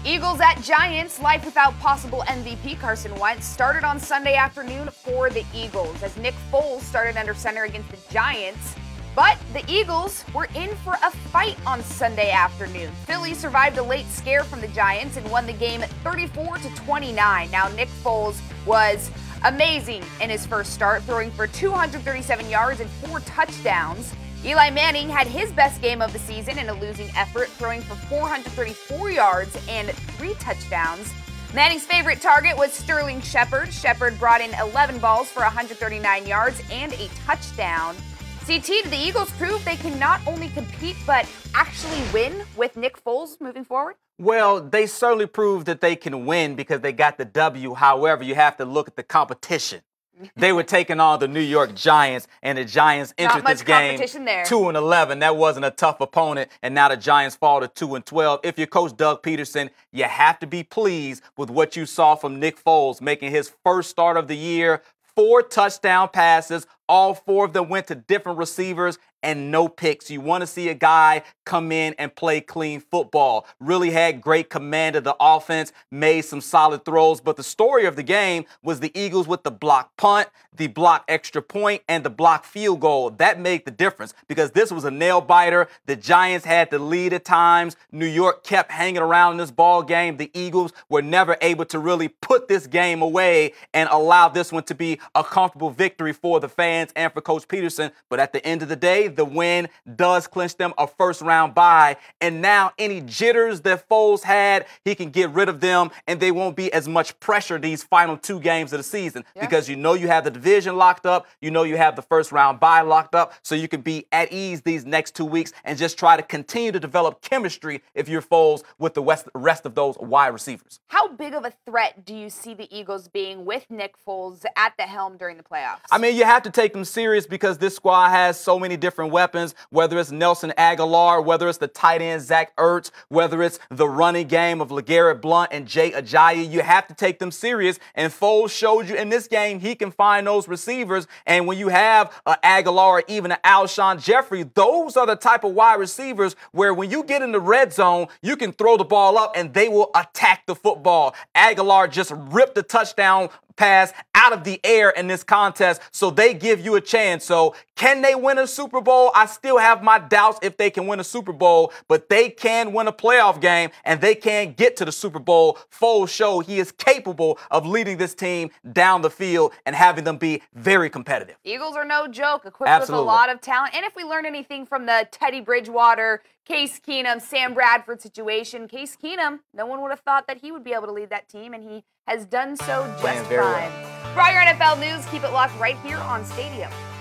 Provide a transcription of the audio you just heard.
Eagles at Giants, life without possible MVP Carson Wentz started on Sunday afternoon for the Eagles as Nick Foles started under center against the Giants. But the Eagles were in for a fight on Sunday afternoon. Philly survived a late scare from the Giants and won the game 34-29. Now, Nick Foles was amazing in his first start, throwing for 237 yards and 4 touchdowns. Eli Manning had his best game of the season in a losing effort, throwing for 434 yards and 3 touchdowns. Manning's favorite target was Sterling Shepard. Shepard brought in 11 balls for 139 yards and a touchdown. CT, the Eagles proved they can not only compete but actually win with Nick Foles moving forward? Well, they certainly proved that they can win because they got the W. However, you have to look at the competition. They were taking on the New York Giants, and the Giants entered this game 2-11. That wasn't a tough opponent, and now the Giants fall to 2-12. If you're Coach Doug Peterson, you have to be pleased with what you saw from Nick Foles, making his first start of the year, 4 touchdown passes. All 4 of them went to different receivers and no picks. You want to see a guy come in and play clean football. Really had great command of the offense, made some solid throws. But the story of the game was the Eagles with the block punt, the block extra point, and the block field goal. That made the difference because this was a nail biter. The Giants had the lead at times. New York kept hanging around in this ball game. The Eagles were never able to really put this game away and allow this one to be a comfortable victory for the fans and for Coach Peterson. But at the end of the day, the win does clinch them a first-round bye. And now any jitters that Foles had, he can get rid of them, and they won't be as much pressure these final 2 games of the season because you know you have the division locked up, you know you have the first-round bye locked up, so you can be at ease these next 2 weeks and just try to continue to develop chemistry if you're Foles with the rest of those wide receivers. How big of a threat do you see the Eagles being with Nick Foles at the helm during the playoffs? I mean, you have to take them serious because this squad has so many different weapons, whether it's Nelson Aguilar, whether it's the tight end Zach Ertz, whether it's the running game of LeGarrette Blount and Jay Ajayi. You have to take them serious, and Foles showed you in this game he can find those receivers, and when you have Aguilar or even an Alshon Jeffrey, those are the type of wide receivers where when you get in the red zone, you can throw the ball up and they will attack the football. Aguilar just ripped the touchdown pass out of the air in this contest, so they give you a chance. So can they win a Super Bowl? I still have my doubts if they can win a Super Bowl, but they can win a playoff game and they can get to the Super Bowl. Foles showed he is capable of leading this team down the field and having them be very competitive. Eagles are no joke, equipped with a lot of talent. And if we learn anything from the Teddy Bridgewater, Case Keenum, Sam Bradford situation, Case Keenum, no one would have thought that he would be able to lead that team, and he has done so just fine. For all your NFL news, keep it locked right here on Stadium.